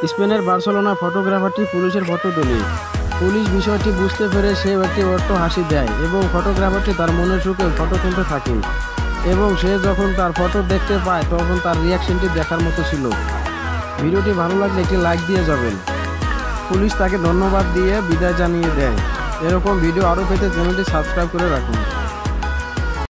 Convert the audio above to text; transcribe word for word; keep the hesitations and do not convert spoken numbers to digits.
স্পেনের বার্সেলোনা ফটোগ্রাফারটি পুলিশের ফটো তোলে। পুলিশ বিষয়টি বুঝতে পেরে সে একটি অট্ট হাসি দেয় এবং ফটোগ্রাফারটি তার মনের সুখে ফটো তুলতে থাকে এবং সে যখন তার ফটো দেখতে পায় তখন তার রিয়াকশনটি দেখার মতো ছিল। ভিডিওটি ভালো লাগলে একটি লাইক দিয়ে যাবেন। পুলিশ তাকে ধন্যবাদ দিয়ে বিদায় জানিয়ে দেয়। এরকম ভিডিও আরও পেতে চ্যানেলটি সাবস্ক্রাইব করে রাখুন।